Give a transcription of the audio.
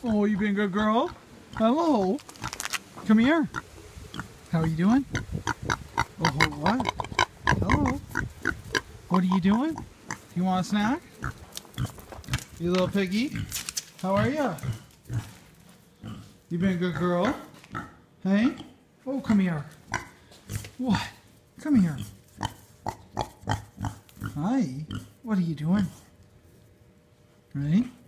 Oh, you being a good girl? Hello. Come here. How are you doing? Oh, what? Hello. What are you doing? You want a snack? You little piggy? How are you? You been a good girl? Hey? Oh, come here. What? Come here. Hi. What are you doing? Right?